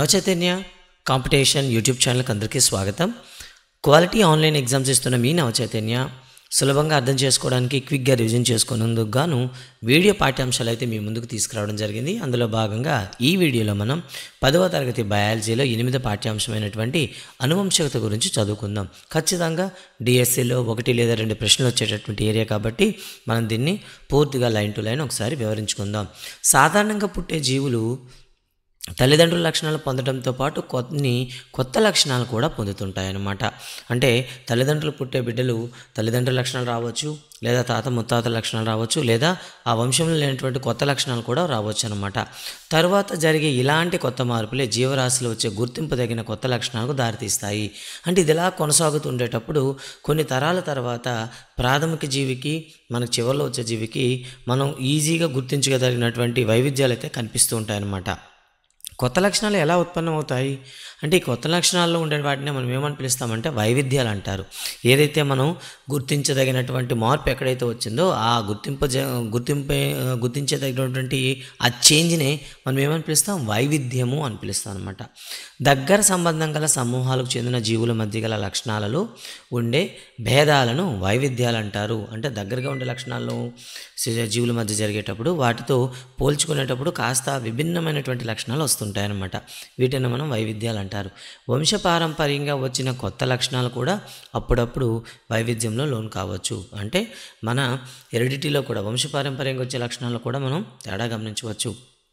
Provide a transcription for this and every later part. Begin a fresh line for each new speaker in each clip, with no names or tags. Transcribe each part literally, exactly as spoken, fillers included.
Navachaitanya competition YouTube ఛానల్కి అందరికీ స్వాగతం. క్వాలిటీ ఆన్లైన్ ఎగ్జామ్స్ ఇస్తున్న మీ నవచైతన్య సులభంగా అర్థం చేసుకోవడానికి క్విక్గా రివిజన్ చేసుకున్నందుకు గాను వీడియో పాఠ్యాంశాలు అయితే మీ ముందుకు తీసుకురావడం జరిగింది. అందులో భాగంగా ఈ వీడియోలో మనం పదవ తరగతి బయాలజీలో ఎనిమిదో పాఠ్యాంశమైనటువంటి అనువంశికత గురించి చదువుకుందాం. ఖచ్చితంగా డిఎస్సిలో ఒకటి లేదా రెండు ప్రశ్నలు వచ్చేటటువంటి ఏరియా కాబట్టి మనం దీన్ని పూర్తిగా లైన్ టు లైన్ ఒకసారి వివరించుకుందాం. సాధారణంగా పుట్టే జీవులు తల్లిదండ్రుల లక్షణాలు పొందడంతో పాటు కొన్ని కొత్త లక్షణాలు కూడా పొందుతుంటాయన్నమాట. అంటే తల్లిదండ్రులు పుట్టే బిడ్డలు తల్లిదండ్రుల లక్షణాలు రావచ్చు, లేదా తాత ముత్తాతల లక్షణాలు రావచ్చు, లేదా ఆ వంశంలో లేనటువంటి కొత్త లక్షణాలు కూడా రావచ్చు అనమాట. తర్వాత జరిగే ఇలాంటి కొత్త మార్పులే జీవరాశిలో వచ్చే గుర్తింపు తగిన కొత్త లక్షణాలకు దారితీస్తాయి. అంటే ఇది ఇలా కొనసాగుతుండేటప్పుడు కొన్ని తరాల తర్వాత ప్రాథమిక జీవికి మనకు చివరిలో వచ్చే జీవికి మనం ఈజీగా గుర్తించగలిగినటువంటి వైవిధ్యాలు అయితే కనిపిస్తూ ఉంటాయన్నమాట. కొత్త లక్షణాలు ఎలా ఉత్పన్నం అవుతాయి అంటే ఈ కొత్త లక్షణాల్లో ఉండే వాటిని మనం ఏమని పిలుస్తామంటే వైవిధ్యాలు అంటారు. ఏదైతే మనం గుర్తించదగినటువంటి మార్పు ఎక్కడైతే వచ్చిందో ఆ గుర్తింపు గుర్తింపే గుర్తించదగినటువంటి ఆ చేంజ్ని మనం ఏమని పిలుస్తాం, వైవిధ్యము అని పిలుస్తాం అనమాట. దగ్గర సంబంధం గల సమూహాలకు చెందిన జీవుల మధ్య గల లక్షణాలలో ఉండే భేదాలను వైవిధ్యాలు అంటారు. అంటే దగ్గరగా ఉండే లక్షణాలను జీవుల మధ్య జరిగేటప్పుడు వాటితో పోల్చుకునేటప్పుడు కాస్త విభిన్నమైనటువంటి లక్షణాలు వస్తుంటాయి అన్నమాట. వీటిని మనం వైవిధ్యాలు అంటారు. వంశపారంపర్యంగా వచ్చిన కొత్త లక్షణాలు కూడా అప్పుడప్పుడు వైవిధ్యంలో లోను కావచ్చు. అంటే మన హెరిడిటీలో కూడా వంశపారంపర్యంగా వచ్చే లక్షణాలు కూడా మనం తేడా గమనించవచ్చు.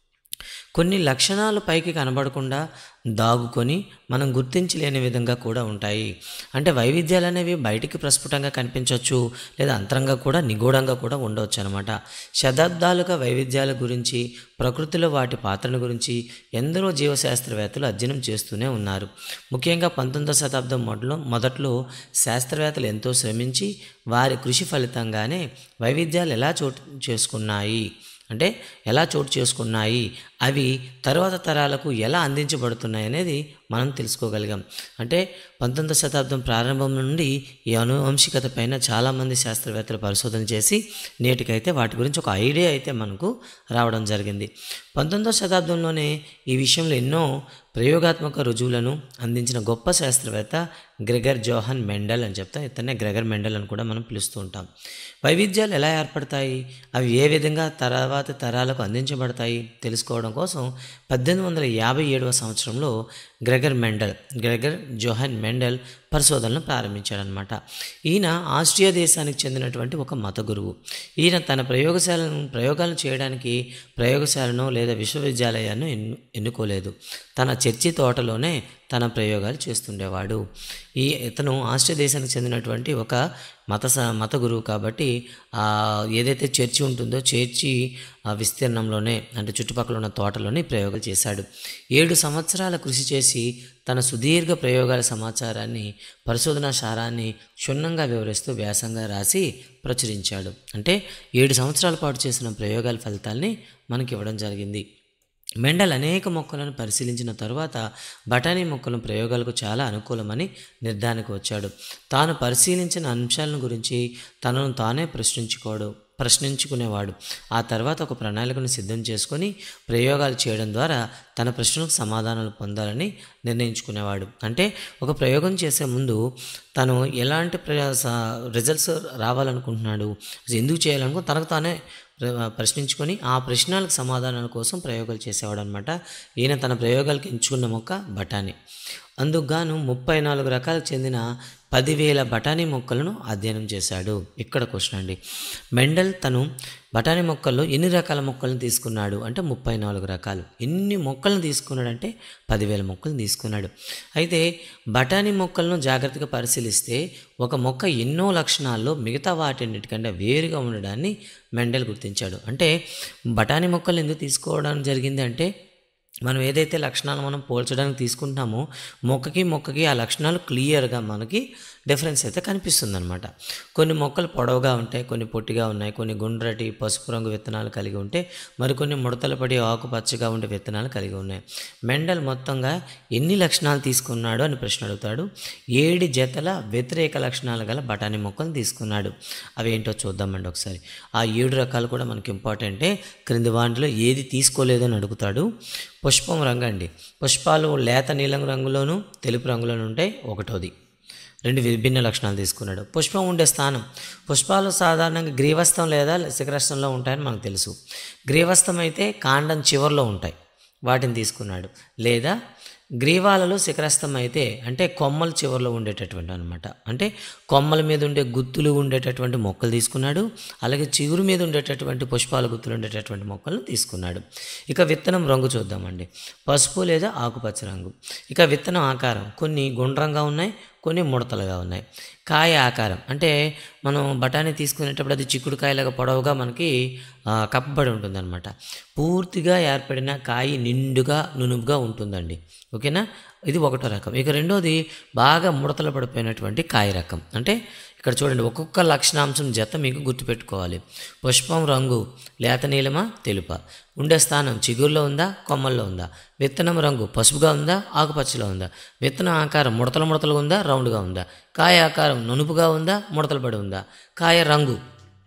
కొన్ని లక్షణాలు పైకి కనబడకుండా దాగుకొని మనం గుర్తించలేని విధంగా కూడా ఉంటాయి. అంటే వైవిధ్యాలు అనేవి బయటికి ప్రస్ఫుటంగా కనిపించవచ్చు, లేదా అంతరంగా కూడా నిగూఢంగా కూడా ఉండవచ్చు అనమాట. శతాబ్దాలుగా వైవిధ్యాల గురించి, ప్రకృతిలో వాటి పాత్రను గురించి ఎందరో జీవశాస్త్రవేత్తలు అధ్యయనం చేస్తూనే ఉన్నారు. ముఖ్యంగా పంతొమ్మిదవ శతాబ్దం మొదట్లో మొదట్లో శాస్త్రవేత్తలు ఎంతో శ్రమించి వారి కృషి ఫలితంగానే వైవిధ్యాలు ఎలా చోటు చేసుకున్నాయి అంటే ఎలా చోటు చేసుకున్నాయి అవి తర్వాత తరాలకు ఎలా అందించబడుతున్నాయి అనేది మనం తెలుసుకోగలిగాం. అంటే పంతొమ్మిదవ శతాబ్దం ప్రారంభం నుండి ఈ అనువంశికత పైన చాలామంది శాస్త్రవేత్తలు పరిశోధన చేసి నేటికైతే వాటి గురించి ఒక ఐడియా అయితే మనకు రావడం జరిగింది. పంతొమ్మిదవ శతాబ్దంలోనే ఈ విషయంలో ఎన్నో ప్రయోగాత్మక రుజువులను అందించిన గొప్ప శాస్త్రవేత్త గ్రెగర్ జోహన్ మెండల్ అని చెప్తాం. ఇతన్నే గ్రెగర్ మెండల్ అని కూడా మనం పిలుస్తూ ఉంటాం. వైవిధ్యాలు ఎలా ఏర్పడతాయి, అవి ఏ విధంగా తర్వాత తరాలకు అందించబడతాయి తెలుసుకోవడం కోసం పద్దెనిమిది వందల యాభై ఏడవ సంవత్సరంలో Gregor Mendel Gregor Johann Mendel పరిశోధనలు ప్రారంభించాడనమాట. ఈయన ఆస్ట్రియా దేశానికి చెందినటువంటి ఒక మత గురువు. ఈయన తన ప్రయోగశాలను ప్రయోగాలు చేయడానికి ప్రయోగశాలను లేదా విశ్వవిద్యాలయాన్ని ఎన్ను ఎన్నుకోలేదు తన చర్చి తోటలోనే తన ప్రయోగాలు చేస్తుండేవాడు. ఈ ఇతను ఆస్ట్రియా దేశానికి చెందినటువంటి ఒక మత మత గురువు కాబట్టి ఏదైతే చర్చి ఉంటుందో చర్చి విస్తీర్ణంలోనే అంటే చుట్టుపక్కల ఉన్న తోటలోనే ప్రయోగాలు చేశాడు. ఏడు సంవత్సరాల కృషి చేసి తన సుదీర్ఘ ప్రయోగాల సమాచారాన్ని పరిశోధనా సారాన్ని క్షుణ్ణంగా వివరిస్తూ వ్యాసంగా రాసి ప్రచురించాడు. అంటే ఏడు సంవత్సరాల పాటు చేసిన ప్రయోగాల ఫలితాల్ని మనకి ఇవ్వడం జరిగింది. మెండల్ అనేక మొక్కలను పరిశీలించిన తరువాత బఠానీ మొక్కల ప్రయోగాలకు చాలా అనుకూలమని నిర్ధారణకు వచ్చాడు. తాను పరిశీలించిన అంశాలను గురించి తనను తానే ప్రశ్నించుకోడు ప్రశ్నించుకునేవాడు. ఆ తర్వాత ఒక ప్రణాళికను సిద్ధం చేసుకొని ప్రయోగాలు చేయడం ద్వారా తన ప్రశ్నలకు సమాధానాలు పొందాలని నిర్ణయించుకునేవాడు. అంటే ఒక ప్రయోగం చేసే ముందు తను ఎలాంటి రిజల్ట్స్ రావాలనుకుంటున్నాడు, ఎందుకు చేయాలనుకో తనకు తానే ప్రశ్నించుకొని ఆ ప్రశ్నలకు సమాధానాల కోసం ప్రయోగాలు చేసేవాడు అనమాట. ఈయన తన ప్రయోగాలకు ఎంచుకున్న మొక్క బఠానీ. అందుకు గాను ముప్పై నాలుగు రకాలకు చెందిన పదివేల బఠానీ మొక్కలను అధ్యయనం చేశాడు. ఇక్కడ క్వశ్చన్ అండి, మెండల్ తను బఠానీ మొక్కల్లో ఎన్ని రకాల మొక్కలను తీసుకున్నాడు అంటే ముప్పై నాలుగు రకాలు. ఎన్ని మొక్కలను తీసుకున్నాడంటే పదివేల మొక్కలను తీసుకున్నాడు. అయితే బఠానీ మొక్కలను జాగ్రత్తగా పరిశీలిస్తే ఒక మొక్క ఎన్నో లక్షణాల్లో మిగతా వాటిన్నిటికంటే వేరుగా ఉండడాన్ని మెండల్ గుర్తించాడు. అంటే బఠానీ మొక్కలు ఎందుకు తీసుకోవడం జరిగింది అంటే మనం ఏదైతే లక్షణాలు మనం పోల్చడానికి తీసుకుంటున్నామో మొక్కకి మొక్కకి ఆ లక్షణాలు క్లియర్గా మనకి డిఫరెన్స్ అయితే కనిపిస్తుంది అనమాట. కొన్ని మొక్కలు పొడవుగా ఉంటాయి, కొన్ని పొట్టిగా ఉన్నాయి, కొన్ని గుండ్రటి పసుపు రంగు విత్తనాలు కలిగి ఉంటే మరికొన్ని ముడతలు పడి ఆకుపచ్చగా ఉండే విత్తనాలు కలిగి ఉన్నాయి. మెండల్ మొత్తంగా ఎన్ని లక్షణాలు తీసుకున్నాడు అని ప్రశ్న అడుగుతాడు. ఏడు జతల వ్యతిరేక లక్షణాలు గల బఠానీ మొక్కలు తీసుకున్నాడు. అవి ఏంటో చూద్దామండి ఒకసారి. ఆ ఏడు రకాలు కూడా మనకి ఇంపార్టెంటే. క్రింది వాటిలో ఏది తీసుకోలేదని అడుగుతాడు. పుష్పం రంగు అండి. పుష్పాలు లేత నీలం రంగులోను తెలుపు రంగులోను ఉంటాయి. ఒకటోది రెండు విభిన్న లక్షణాలు తీసుకున్నాడు. పుష్పం ఉండే స్థానం, పుష్పాలు సాధారణంగా గ్రీవస్థం లేదా శిఖరస్థంలో ఉంటాయని మనకు తెలుసు. గ్రీవస్థం అయితే కాండం చివరిలో ఉంటాయి, వాటిని తీసుకున్నాడు. లేదా గ్రీవాలలో శిఖరస్థం అయితే అంటే కొమ్మల చివరిలో ఉండేటటువంటి అనమాట, అంటే కొమ్మల మీద ఉండే గుత్తులు ఉండేటటువంటి మొక్కలు తీసుకున్నాడు. అలాగే చిగురు మీద ఉండేటటువంటి పుష్పాల గుత్తులు ఉండేటటువంటి మొక్కలను తీసుకున్నాడు. ఇక విత్తనం రంగు చూద్దామండి. పసుపు లేదా ఆకుపచ్చ రంగు. ఇక విత్తనం ఆకారం, కొన్ని గుండ్రంగా ఉన్నాయి, కొన్ని ముడతలుగా ఉన్నాయి. కాయ ఆకారం అంటే మనం బఠానీ తీసుకునేటప్పుడు అది చిక్కుడుకాయలాగా పొడవుగా మనకి కప్పబడి ఉంటుందన్నమాట. పూర్తిగా ఏర్పడిన కాయ నిండుగా నునుపుగా ఉంటుందండి. ఓకేనా, ఇది ఒకటో రకం. ఇక రెండోది బాగా ముడతలు పడిపోయినటువంటి కాయ రకం. అంటే ఇక్కడ చూడండి, ఒక్కొక్క లక్షణాంశం జత మీకు గుర్తుపెట్టుకోవాలి. పుష్పం రంగు లేత నీలమా తెలుపా, ఉండే స్థానం చిగురులో ఉందా కొమ్మల్లో ఉందా, విత్తనం రంగు పసుపుగా ఉందా ఆకుపచ్చలో ఉందా, విత్తనం ఆకారం ముడతలు ముడతలుగా ఉందా రౌండ్గా ఉందా, కాయ ఆకారం నునుపుగా ఉందా ముడతలు పడి ఉందా, కాయ రంగు.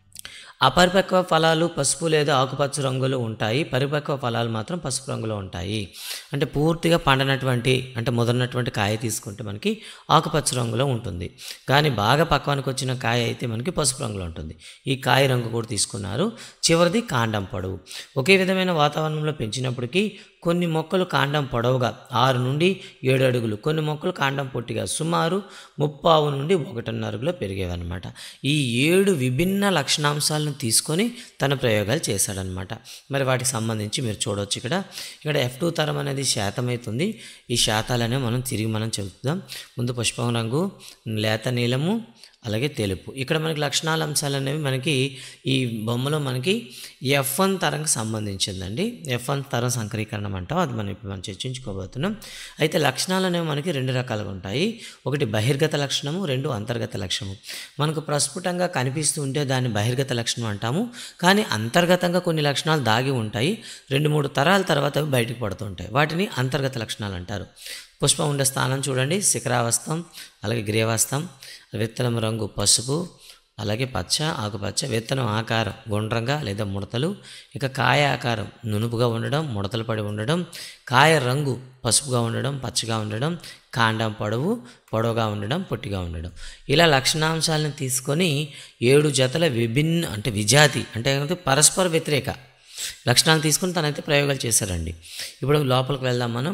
అపరిపక్వ ఫలాలు పసుపు లేదా ఆకుపచ్చ రంగులో ఉంటాయి, పరిపక్వ ఫలాలు మాత్రం పసుపు రంగులో ఉంటాయి. అంటే పూర్తిగా పండనటువంటి అంటే ముదరినటువంటి కాయ తీసుకుంటే మనకి ఆకుపచ్చ రంగులో ఉంటుంది, కానీ బాగా పక్వానికి వచ్చిన కాయ అయితే మనకి పసుపు రంగులో ఉంటుంది. ఈ కాయ రంగు కూడా తీసుకున్నారు. చివరిది కాండం పొడవు. ఒకే విధమైన వాతావరణంలో పెంచినప్పటికీ కొన్ని మొక్కలు కాండం పొడవుగా ఆరు నుండి ఏడు అడుగులు, కొన్ని మొక్కలు కాండం పొట్టిగా సుమారు ముప్పావు నుండి ఒకటిన్నర అడుగులో పెరిగేవన్నమాట. ఈ ఏడు విభిన్న లక్షణాంశాలను తీసుకొని తన ప్రయోగాలు చేశాడనమాట. మరి వాటికి సంబంధించి మీరు చూడవచ్చు ఇక్కడ ఇక్కడ ఎఫ్ టూ తరం అనేది శాతం అవుతుంది. ఈ శాతాలనే మనం తిరిగి మనం చెబుతాం. ముందు పుష్పం రంగు లేత నీలము అలాగే తెలుపు. ఇక్కడ మనకి లక్షణాల అంశాలు అనేవి మనకి ఈ బొమ్మలో మనకి ఎఫ్ వన్ తరంకి సంబంధించిందండి. ఎఫ్ వన్ తరం సంకరీకరణం అంటాం, అది మనం ఇప్పుడు మనం చర్చించుకోబోతున్నాం. అయితే లక్షణాలు అనేవి మనకి రెండు రకాలుగా ఉంటాయి. ఒకటి బహిర్గత లక్షణము, రెండు అంతర్గత లక్షణము. మనకు ప్రస్ఫుటంగా కనిపిస్తూ ఉంటే దాన్ని బహిర్గత లక్షణం అంటాము, కానీ అంతర్గతంగా కొన్ని లక్షణాలు దాగి ఉంటాయి. రెండు మూడు తరాల తర్వాత అవి బయటకు పడుతూ ఉంటాయి, వాటిని అంతర్గత లక్షణాలు అంటారు. పుష్పం ఉండే స్థానం చూడండి, శిఖరావస్థం అలాగే గ్రీవాస్థం. విత్తనం రంగు పసుపు అలాగే పచ్చ ఆకుపచ్చ. విత్తనం ఆకారం గుండ్రంగా లేదా ముడతలు. ఇక కాయ ఆకారం నునుపుగా ఉండడం, ముడతలు పడి ఉండడం. కాయ రంగు పసుపుగా ఉండడం, పచ్చగా ఉండడం. కాండం పొడవు పొడవుగా ఉండడం, పొట్టిగా ఉండడం. ఇలా లక్షణాంశాలను తీసుకొని ఏడు జతల విభిన్న అంటే విజాతి అంటే పరస్పర వ్యతిరేక లక్షణాలు తీసుకొని తనైతే ప్రయోగాలు చేశారండి. ఇప్పుడు లోపలికి వెళ్దాం మనం.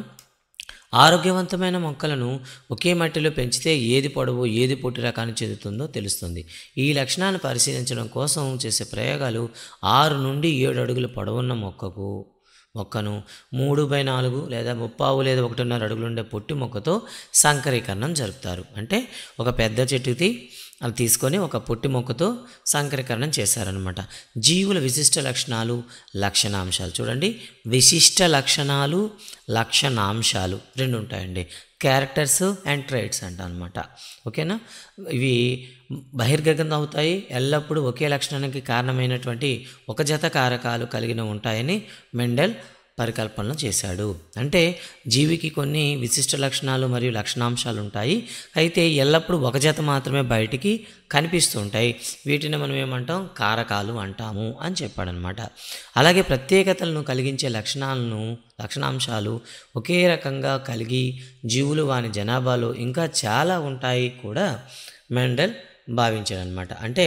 ఆరోగ్యవంతమైన మొక్కలను ఒకే మట్టిలో పెంచితే ఏది పొడవు ఏది పొట్టి రకాన్ని చెందుతుందో తెలుస్తుంది. ఈ లక్షణాన్ని పరిశీలించడం కోసం చేసే ప్రయోగాలు ఆరు నుండి ఏడు అడుగుల పొడవున్న మొక్కకు మొక్కను మూడు బై నాలుగు లేదా ముప్పావు లేదా ఒకటిన్నర అడుగులు ఉండే పొట్టి మొక్కతో సంకరీకరణం జరుపుతారు. అంటే ఒక పెద్ద చెట్టుది అది తీసుకొని ఒక పొట్టి మొక్కతో సంకరీకరణం చేశారనమాట. జీవుల విశిష్ట లక్షణాలు లక్షణాంశాలు చూడండి. విశిష్ట లక్షణాలు లక్షణాంశాలు రెండు ఉంటాయండి. క్యారెక్టర్స్ అండ్ ట్రైట్స్ అంట అనమాట. ఓకేనా, ఇవి బహిర్గతం అవుతాయి. ఎల్లప్పుడూ ఒకే లక్షణానికి కారణమైనటువంటి ఒక జత కారకాలు కలిగిన ఉంటాయని మెండెల్ పరికల్పనలు చేశాడు. అంటే జీవికి కొన్ని విశిష్ట లక్షణాలు మరియు లక్షణాంశాలు ఉంటాయి, అయితే ఎల్లప్పుడూ ఒక జత మాత్రమే బయటికి కనిపిస్తూ ఉంటాయి. వీటిని మనం ఏమంటాం, కారకాలు అంటాము అని చెప్పాడనమాట. అలాగే ప్రత్యేకతలను కలిగించే లక్షణాలను లక్షణాంశాలు ఒకే రకంగా కలిగి జీవులు వాని జనాభాలో ఇంకా చాలా ఉంటాయి కూడా మెండెల్ భావించాడనమాట. అంటే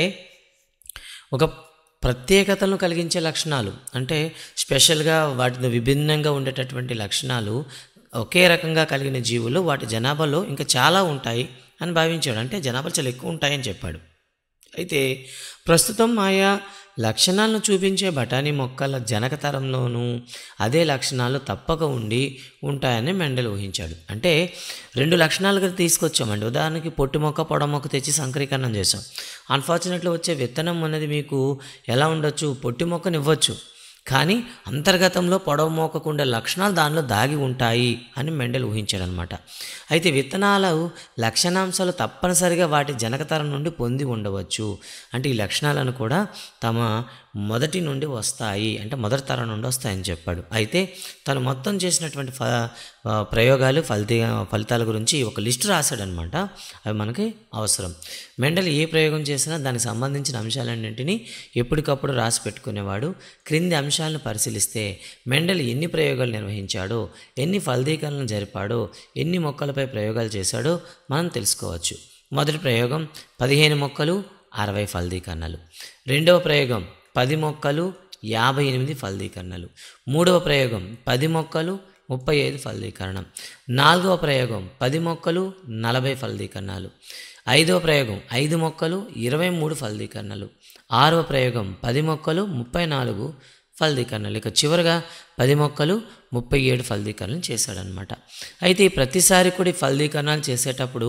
ఒక ప్రత్యేకతలను కలిగించే లక్షణాలు అంటే స్పెషల్గా వాటితో విభిన్నంగా ఉండేటటువంటి లక్షణాలు ఒకే రకంగా కలిగిన జీవులు వాటి జనాభాలో ఇంకా చాలా ఉంటాయి అని భావించాడు. అంటే జనాభాలు చాలా ఎక్కువ ఉంటాయని చెప్పాడు. అయితే ప్రస్తుతం ఆయా లక్షణాలను చూపించే బఠానీ మొక్కల జనకతరంలోనూ అదే లక్షణాలు తప్పక ఉండి ఉంటాయని మెండెల్ ఊహించాడు. అంటే రెండు లక్షణాలుగా తీసుకొచ్చామండి. ఉదాహరణకి పొట్టి మొక్క పొడ మొక్క తెచ్చి సంకరీకరణం చేసాం. అన్ఫార్చునేట్లీ వచ్చే విత్తనం అనేది మీకు ఎలా ఉండొచ్చు, పొట్టి మొక్కని ఇవ్వచ్చు, కానీ అంతర్గతంలో పొడవు మోకకుండే లక్షణాలు దానిలో దాగి ఉంటాయి అని మెండెల్ ఊహించాడనమాట. అయితే విత్తనాలు లక్షణాంశాలు తప్పనిసరిగా వాటి జనకతరం నుండి పొంది ఉండవచ్చు. అంటే ఈ లక్షణాలను కూడా తమ మొదటి నుండి వస్తాయి, అంటే మొదటి తరం నుండి వస్తాయని చెప్పాడు. అయితే తను మొత్తం చేసినటువంటి ఫ ప్రయోగాలు ఫలిత ఫలితాల గురించి ఒక లిస్టు రాశాడనమాట. అవి మనకి అవసరం. మెండల్ ఏ ప్రయోగం చేసినా దానికి సంబంధించిన అంశాలన్నింటినీ ఎప్పటికప్పుడు రాసి పెట్టుకునేవాడు. క్రింది అంశాలను పరిశీలిస్తే మెండల్ ఎన్ని ప్రయోగాలు నిర్వహించాడో, ఎన్ని ఫలదీకరణలు జరిపాడో, ఎన్ని మొక్కలపై ప్రయోగాలు చేశాడో మనం తెలుసుకోవచ్చు. మొదటి ప్రయోగం పదిహేను మొక్కలు అరవై ఫలదీకరణలు. రెండవ ప్రయోగం పది మొక్కలు యాభై ఎనిమిది ఫలదీకరణలు. మూడవ ప్రయోగం పది మొక్కలు ముప్పై ఐదు ఫలదీకరణం. నాలుగవ ప్రయోగం పది మొక్కలు నలభై ఫలదీకరణాలు. ఐదవ ప్రయోగం ఐదు మొక్కలు ఇరవై మూడు ఫలదీకరణలు. ఆరవ ప్రయోగం పది మొక్కలు ముప్పై నాలుగు ఫలదీకరణలు. ఇక చివరిగా పది మొక్కలు ముప్పై ఏడు ఫలదీకరణలు చేశాడనమాట. అయితే ప్రతిసారి కూడా ఫలదీకరణాలు చేసేటప్పుడు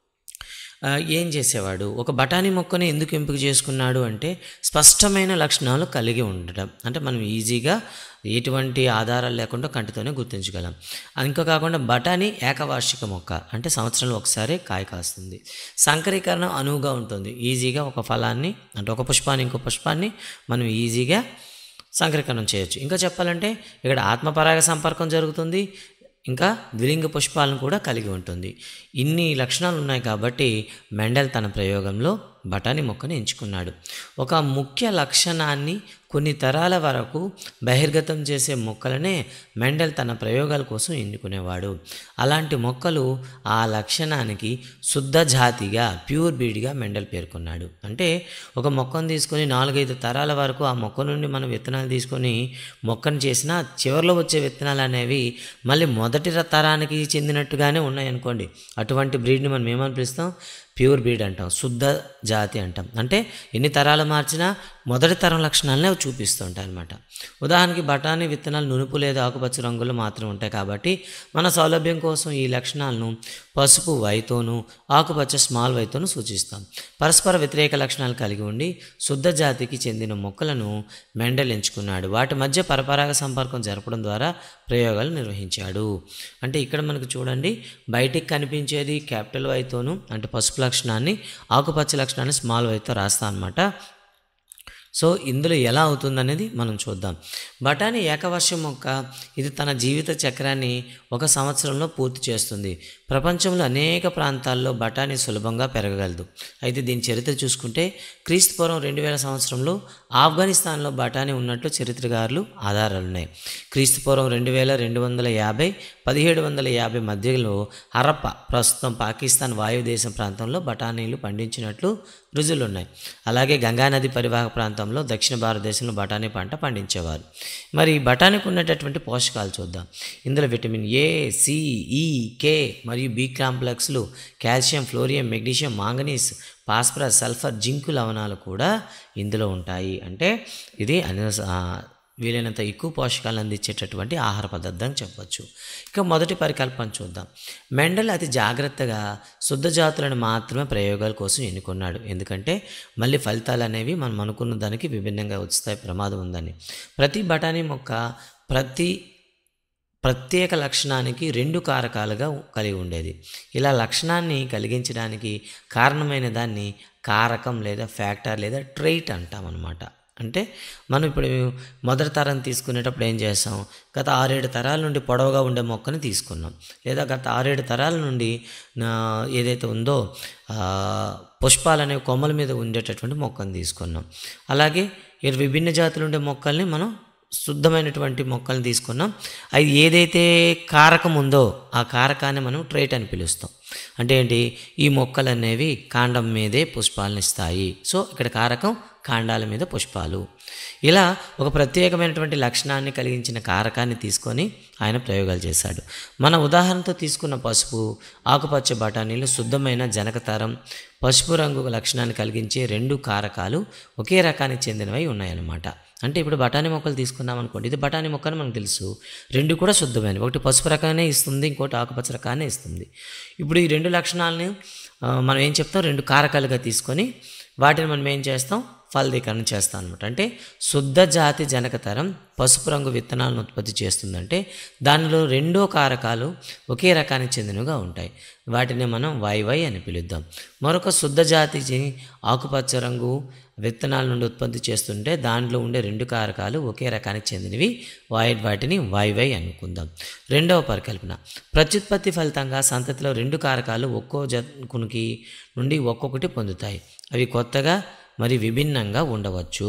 ఏం చేసేవాడు, ఒక బఠానీ మొక్కని ఎందుకు ఎంపిక చేసుకున్నాడు అంటే స్పష్టమైన లక్షణాలు కలిగి ఉండడం. అంటే మనం ఈజీగా ఎటువంటి ఆధారాలు లేకుండా కంటితోనే గుర్తించగలం. ఇంకా కాకుండా బఠానీ ఏకవార్షిక మొక్క, అంటే సంవత్సరంలో ఒకసారి కాయ కాస్తుంది. సంకరీకరణ అనువుగా ఉంటుంది. ఈజీగా ఒక ఫలాన్ని అంటే ఒక పుష్పాన్ని ఇంకో పుష్పాన్ని మనం ఈజీగా సంకరీకరణం చేయొచ్చు. ఇంకా చెప్పాలంటే ఇక్కడ ఆత్మపరాగ సంపర్కం జరుగుతుంది. ఇంకా ద్విలింగ పుష్పాలను కూడా కలిగి ఉంటుంది. ఇన్ని లక్షణాలు ఉన్నాయి కాబట్టి మెండల్ తన ప్రయోగంలో బఠానీ మొక్కను ఎంచుకున్నాడు. ఒక ముఖ్య లక్షణాన్ని కొన్ని తరాల వరకు బహిర్గతం చేసే మొక్కలనే మెండల్ తన ప్రయోగాల కోసం ఎన్నుకునేవాడు. అలాంటి మొక్కలు ఆ లక్షణానికి శుద్ధ జాతిగా ప్యూర్ బీడ్గా మెండల్ పేర్కొన్నాడు. అంటే ఒక మొక్కను తీసుకొని నాలుగైదు తరాల వరకు ఆ మొక్క నుండి మనం విత్తనాలు తీసుకొని మొక్కను చేసినా చివరిలో వచ్చే విత్తనాలు అనేవి మళ్ళీ మొదటి తరానికి చెందినట్టుగానే ఉన్నాయనుకోండి. అటువంటి బ్రీడ్ని మనం ఏమని పిలుస్తాం, ప్యూర్ బ్రీడ్ అంటాం, శుద్ధ జాతి అంటాం. అంటే ఎన్ని తరాలు మార్చినా మొదటి తరం లక్షణాలనే అవి చూపిస్తూ ఉంటాయి అన్నమాట. ఉదాహరణకి బఠానీ విత్తనాలు నునుపు లేదా ఆకుపచ్చ రంగులో మాత్రం ఉంటాయి కాబట్టి మన సౌలభ్యం కోసం ఈ లక్షణాలను పసుపు వైతోను ఆకుపచ్చ స్మాల్ వైతోను సూచిస్తాం. పరస్పర వ్యతిరేక లక్షణాలు కలిగి ఉండి శుద్ధ జాతికి చెందిన మొక్కలను మెండల్ ఎంచుకున్నాడు. వాటి మధ్య పరపరాగ సంపర్కం జరపడం ద్వారా ప్రయోగాలు నిర్వహించాడు. అంటే ఇక్కడ మనకు చూడండి, బయటికి కనిపించేది క్యాపిటల్ వైతోను అంటే పసుపు లక్షణాన్ని, ఆకుపచ్చ లక్షణాన్ని స్మాల్ వైతో రాస్తా అనమాట. సో ఇందులో ఎలా అవుతుందనేది మనం చూద్దాం. బఠానీ ఏకవర్షం మొక్క, ఇది తన జీవిత చక్రాన్ని ఒక సంవత్సరంలో పూర్తి చేస్తుంది. ప్రపంచంలో అనేక ప్రాంతాల్లో బఠానీ సులభంగా పెరగగలదు. అయితే దీని చరిత్ర చూసుకుంటే క్రీస్తుపూర్వం రెండు వేల సంవత్సరంలో ఆఫ్ఘనిస్తాన్లో బఠానీ ఉన్నట్లు చరిత్రకారులు ఆధారాలు ఉన్నాయి. క్రీస్తుపూర్వం రెండు వేల రెండు వందల యాభై పదిహేడు వందల యాభై మధ్యలో హరప్ప, ప్రస్తుతం పాకిస్తాన్ వాయుదేశం ప్రాంతంలో బఠానీలు పండించినట్లు రుజువులు ఉన్నాయి. అలాగే గంగానది పరివాహక ప్రాంతంలో దక్షిణ భారతదేశంలో బఠానీ పంట పండించేవారు. మరి బఠానీకి ఉన్నటువంటి పోషకాలు చూద్దాం. ఇందులో vitamin A, C, E, K మరియు బి కాంప్లెక్స్లు, calcium, fluorium, magnesium, manganese, phosphorus, sulphur, zinc లవణాలు కూడా ఇందులో ఉంటాయి. అంటే ఇది అన్ని వీలైనంత ఎక్కువ పోషకాలను అందించేటటువంటి ఆహార పదార్థం చెప్పవచ్చు. ఇక మొదటి పరికల్పన చూద్దాం. మెండల్ అతి జాగ్రత్తగా శుద్ధ జాతులను మాత్రమే ప్రయోగాల కోసం ఎన్నుకున్నాడు. ఎందుకంటే మళ్ళీ ఫలితాలు అనేవి మనం అనుకున్న దానికి విభిన్నంగా వస్తాయి, ప్రమాదం ఉందని. ప్రతి బఠానీ మొక్క ప్రతి ప్రత్యేక లక్షణానికి రెండు కారకాలుగా కలిగి ఉండేది. ఇలా లక్షణాన్ని కలిగించడానికి కారణమైన దాన్ని కారకం లేదా ఫ్యాక్టర్ లేదా ట్రైట్ అంటామన్నమాట. అంటే మనం ఇప్పుడు మొదటి తరం తీసుకునేటప్పుడు ఏం చేస్తాం, గత ఆరేడు తరాల నుండి పొడవుగా ఉండే మొక్కని తీసుకున్నాం, లేదా గత ఆరేడు తరాల నుండి ఏదైతే ఉందో పుష్పాలు అనేవి కొమ్మల మీద ఉండేటటువంటి మొక్కను తీసుకున్నాం. అలాగే విభిన్న జాతులు ఉండే మొక్కల్ని మనం శుద్ధమైనటువంటి మొక్కల్ని తీసుకున్నాం. అది ఏదైతే కారకం ఉందో ఆ కారకాన్ని మనం ట్రైట్ అని పిలుస్తాం. అంటే ఏంటి, ఈ మొక్కలు అనేవి కాండం మీదే పుష్పాలను ఇస్తాయి. సో ఇక్కడ కారకం కాండాల మీద పుష్పాలు. ఇలా ఒక ప్రత్యేకమైనటువంటి లక్షణాన్ని కలిగించిన కారకాన్ని తీసుకొని ఆయన ప్రయోగాలు చేశాడు. మన ఉదాహరణతో తీసుకున్న పసుపు, ఆకుపచ్చ బఠానీలు శుద్ధమైన జనకతరం పసుపు రంగు లక్షణాన్ని కలిగించే రెండు కారకాలు ఒకే రకానికి చెందినవి ఉన్నాయన్నమాట. అంటే ఇప్పుడు బఠానీ మొక్కలు తీసుకున్నాం అనుకోండి, ఇది బఠానీ మొక్క అని మనకు తెలుసు, రెండు కూడా శుద్ధమైనవి. ఒకటి పసుపు రకాన్నే ఇస్తుంది, ఇంకోటి ఆకుపచ్చ రకాన్నే ఇస్తుంది. ఇప్పుడు ఈ రెండు లక్షణాలని మనం ఏం చెప్తాం, రెండు కారకాలుగా తీసుకొని వాటిని మనం ఏం చేస్తాం, ఫలదీకరణ చేస్తాం అనమాట. అంటే శుద్ధ జాతి జనకతరం పసుపు రంగు విత్తనాలను ఉత్పత్తి చేస్తుందంటే దానిలో రెండో కారకాలు ఒకే రకానికి చెందినవిగా ఉంటాయి. వాటిని మనం వైవై అని పిలుద్దాం. మరొక శుద్ధ జాతి ఆకుపచ్చ రంగు విత్తనాల నుండి ఉత్పత్తి చేస్తుంటే దాంట్లో ఉండే రెండు కారకాలు ఒకే రకానికి చెందినవి, వై వాటిని వైవై అనుకుందాం. రెండవ పరికల్పన, ప్రత్యుత్పత్తి ఫలితంగా సంతతిలో రెండు కారకాలు ఒక్కో జనుకునికి నుండి ఒక్కొక్కటి పొందుతాయి. అవి కొత్తగా మరి విభిన్నంగా ఉండవచ్చు.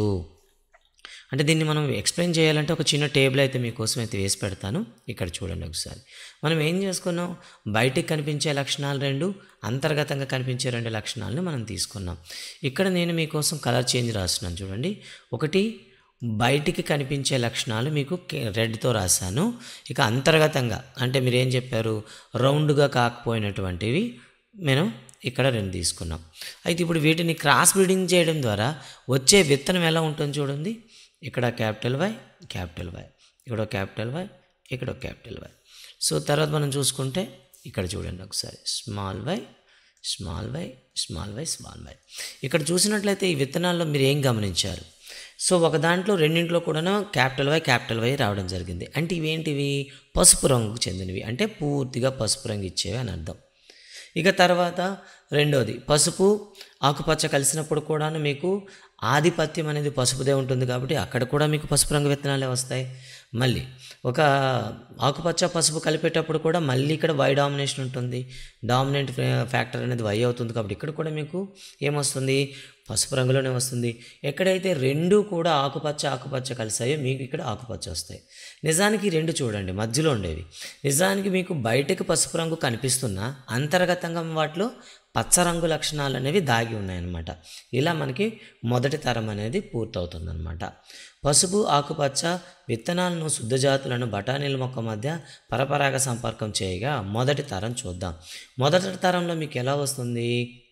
అంటే దీన్ని మనం ఎక్స్ప్లెయిన్ చేయాలంటే ఒక చిన్న టేబుల్ అయితే మీకోసం అయితే వేసి పెడతాను. ఇక్కడ చూడండి ఒకసారి. మనం ఏం చేసుకున్నాం, బయటికి కనిపించే లక్షణాలు రెండు, అంతర్గతంగా కనిపించే రెండు లక్షణాలను మనం తీసుకున్నాం. ఇక్కడ నేను మీకోసం కలర్ చేంజ్ రాస్తున్నాను చూడండి. ఒకటి బయటికి కనిపించే లక్షణాలు మీకు రెడ్తో రాశాను. ఇక అంతర్గతంగా అంటే మీరు ఏం చెప్పారు, రౌండ్గా కాకపోయినటువంటివి నేను ఇక్కడ రెండు తీసుకున్నాం. అయితే ఇప్పుడు వీటిని క్రాస్ బ్రీడింగ్ చేయడం ద్వారా వచ్చే విత్తనం ఎలా ఉంటుంది చూడండి. ఇక్కడ క్యాపిటల్ వై, క్యాపిటల్ వై, ఇక్కడ క్యాపిటల్ వై, ఇక్కడ క్యాపిటల్ వై. సో తర్వాత మనం చూసుకుంటే ఇక్కడ చూడండి ఒకసారి, small Y, small Y, small Y, small Y. ఇక్కడ చూసినట్లయితే ఈ విత్తనాల్లో మీరు ఏం గమనించారు, సో ఒక దాంట్లో రెండింటిలో కూడా క్యాపిటల్ వై క్యాపిటల్ వై రావడం జరిగింది. అంటే ఇవేంటివి, పసుపు రంగుకు చెందినవి, అంటే పూర్తిగా పసుపు రంగు ఇచ్చేవి అని అర్థం. ఇక తర్వాత రెండోది, పసుపు ఆకుపచ్చ కలిసినప్పుడు కూడాను మీకు ఆధిపత్యం అనేది పసుపుదే ఉంటుంది కాబట్టి అక్కడ కూడా మీకు పసుపు రంగు విత్తనాలే వస్తాయి. మళ్ళీ ఒక ఆకుపచ్చ పసుపు కలిపేటప్పుడు కూడా మళ్ళీ ఇక్కడ వై డామినేషన్ ఉంటుంది, డామినెంట్ ఫ్యాక్టర్ అనేది వై అవుతుంది కాబట్టి ఇక్కడ కూడా మీకు ఏమొస్తుంది, పసుపు రంగులోనే వస్తుంది. ఎక్కడైతే రెండు కూడా ఆకుపచ్చ ఆకుపచ్చ కలిసాయో మీకు ఇక్కడ ఆకుపచ్చ వస్తాయి. నిజానికి రెండు చూడండి మధ్యలో ఉండేవి, నిజానికి మీకు బయటకు పసుపు రంగు కనిపిస్తున్నా అంతర్గతంగా వాటిలో పచ్చ రంగు లక్షణాలు అనేవి దాగి ఉన్నాయన్నమాట. ఇలా మనకి మొదటి తరం అనేది పూర్తవుతుందన్నమాట. పసుపు ఆకుపచ్చ విత్తనాలను శుద్ధ జాతులను బఠానీల మొక్క మధ్య పరపరాగ సంపర్కం చేయగా మొదటి తరం చూద్దాం. మొదటి తరంలో మీకు ఎలా వస్తుంది,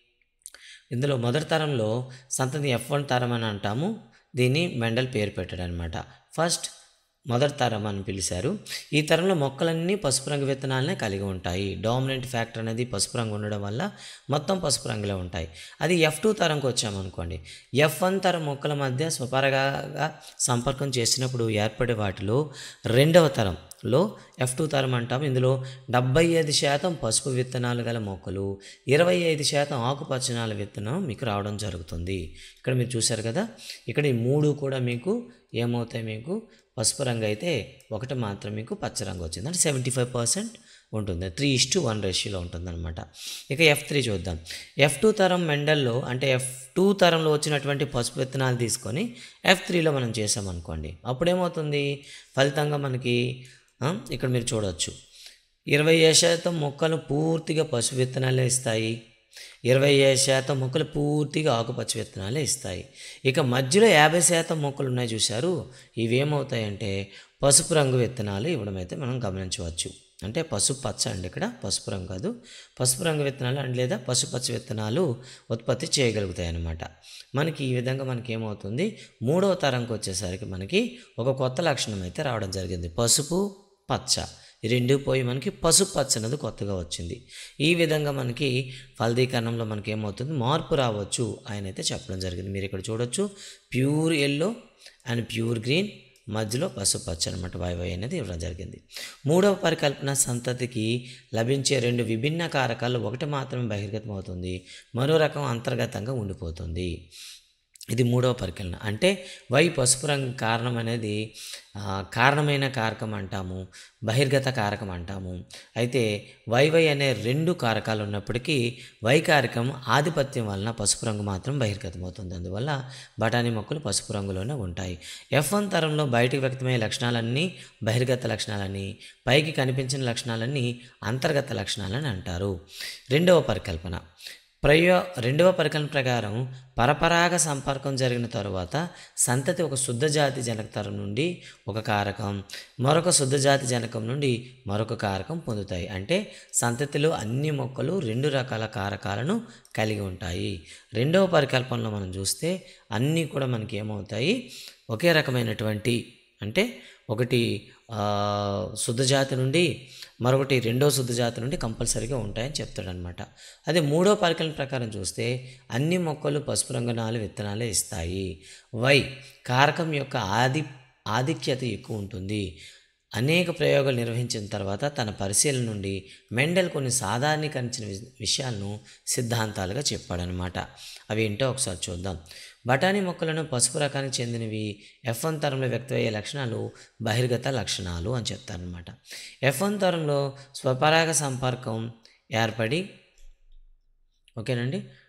ఇందులో మొదటి తరంలో సంతతి ఎఫ్ వన్ తరం అని అంటాము. దీన్ని మెండల్ పేరు పెట్టాడు అనమాట. ఫస్ట్ మొదటి తరం అని పిలిచారు. ఈ తరంలో మొక్కలన్నీ పసుపు రంగు విత్తనాలనే కలిగి ఉంటాయి. డామినెంట్ ఫ్యాక్టర్ అనేది పసుపు రంగు ఉండడం వల్ల మొత్తం పసుపు రంగులో ఉంటాయి. అది ఎఫ్ టూ తరంకి వచ్చామనుకోండి, ఎఫ్ వన్ తరం మొక్కల మధ్య స్వపరగా సంపర్కం చేసినప్పుడు ఏర్పడే వాటిలో రెండవ తరంలో ఎఫ్ టూ తరం అంటాము. ఇందులో డెబ్బై ఐదు శాతం పసుపు విత్తనాలు గల మొక్కలు, ఇరవై ఐదు శాతం ఆకుపచ్చనాల విత్తనం మీకు రావడం జరుగుతుంది. ఇక్కడ మీరు చూశారు కదా, ఇక్కడ ఈ మూడు కూడా మీకు ఏమవుతాయి, మీకు పసుపు రంగు అయితే ఒకటి మాత్రం మీకు పచ్చ రంగు వచ్చింది. అంటే సెవెంటీ ఫైవ్ పర్సెంట్ ఉంటుంది, త్రీ ఇస్ టు వన్ రేషియోలో ఉంటుందన్నమాట. ఇక ఎఫ్ త్రీ చూద్దాం. ఎఫ్ టూ తరం మెండల్లో అంటే ఎఫ్ టూ తరంలో వచ్చినటువంటి పసుపు విత్తనాలు తీసుకొని ఎఫ్ త్రీలో మనం చేసామనుకోండి, అప్పుడేమవుతుంది, ఫలితంగా మనకి ఇక్కడ మీరు చూడవచ్చు ఇరవై ఐదు శాతం మొక్కలు పూర్తిగా పసుపు విత్తనాలే ఇస్తాయి, ఇరవై ఐదు శాతం మొక్కలు పూర్తిగా ఆకుపచ్చ విత్తనాలే ఇస్తాయి. ఇక మధ్యలో యాభై శాతం మొక్కలు ఉన్నాయి చూశారు, ఇవేమవుతాయంటే పసుపు రంగు విత్తనాలు ఇవ్వడం అయితే మనం గమనించవచ్చు. అంటే పసుపు పచ్చ అండి, ఇక్కడ పసుపు రంగు కాదు, పసుపు రంగు విత్తనాలు అండ్ లేదా పసుపచ్చ విత్తనాలు ఉత్పత్తి చేయగలుగుతాయి అన్నమాట. మనకి ఈ విధంగా మనకి ఏమవుతుంది, మూడవ తరంకి వచ్చేసరికి మనకి ఒక కొత్త లక్షణం అయితే రావడం జరిగింది. పసుపు పచ్చ ఈ రెండు పోయి మనకి పసుపు పచ్చ అనేది కొత్తగా వచ్చింది. ఈ విధంగా మనకి ఫలదీకరణంలో మనకి ఏమవుతుంది, మార్పు రావచ్చు ఆయన అయితే చెప్పడం జరిగింది. మీరు ఇక్కడ చూడొచ్చు, pure yellow and pure green, మధ్యలో పసుపు పచ్చ అనమాట వైవై అనేది ఇవ్వడం జరిగింది. మూడవ పరికల్పన, సంతతికి లభించే రెండు విభిన్న కారకాలు ఒకటి మాత్రమే బహిర్గతం అవుతుంది, మరో రకం అంతర్గతంగా ఉండిపోతుంది. ఇది మూడవ పరికల్పన. అంటే వై పసుపు రంగు కారణం అనేది కారణమైన కారకం అంటాము, బహిర్గత కారకం అంటాము. అయితే వైవై అనే రెండు కారకాలు ఉన్నప్పటికీ వై కారకం ఆధిపత్యం వలన పసుపు రంగు మాత్రం బహిర్గతం అవుతుంది. అందువల్ల బఠానీ మొక్కలు పసుపు రంగులోనే ఉంటాయి. ఎఫ్ వన్ తరంలో బయటికి వ్యక్తమయ్యే లక్షణాలన్నీ బహిర్గత లక్షణాలని, పైకి కనిపించిన లక్షణాలన్నీ అంతర్గత లక్షణాలని అంటారు. రెండవ పరికల్పన ప్రయో రెండవ పరికల్పన ప్రకారం పరపరాగ సంపర్కం జరిగిన తరువాత సంతతి ఒక శుద్ధ జాతి జనక తరం నుండి ఒక కారకం, మరొక శుద్ధ జాతి జనకం నుండి మరొక కారకం పొందుతాయి. అంటే సంతతిలో అన్ని మొక్కలు రెండు రకాల కారకాలను కలిగి ఉంటాయి. రెండవ పరికల్పనలో మనం చూస్తే అన్నీ కూడా మనకి ఏమవుతాయి, ఒకే రకమైనటువంటి అంటే ఒకటి శుద్ధ జాతి నుండి, మరొకటి రెండో శుద్ధ జాతి నుండి కంపల్సరీగా ఉంటాయని చెప్తాడనమాట. అదే మూడో పరికల్పన ప్రకారం చూస్తే అన్ని మొక్కలు పసుపు రంగు నాలుగు విత్తనాలే ఇస్తాయి. వై కారకం యొక్క ఆది ఆధిక్యత ఎక్కువ ఉంటుంది. అనేక ప్రయోగాలు నిర్వహించిన తర్వాత తన పరిశీలన నుండి మెండల్ కొన్ని సాధారణీకరించిన విషయాలను సిద్ధాంతాలుగా చెప్పాడనమాట. అవి ఏంటో ఒకసారి చూద్దాం. బఠానీ మొక్కలను పసుపు రకానికి చెందినవి. ఎఫ్ వన్ తరంలో వ్యక్తమయ్యే లక్షణాలు బహిర్గత లక్షణాలు అని చెప్తారనమాట. ఎఫ్ వన్ తరంలో స్వపరాగ సంపర్కం ఏర్పడి ఓకేనండి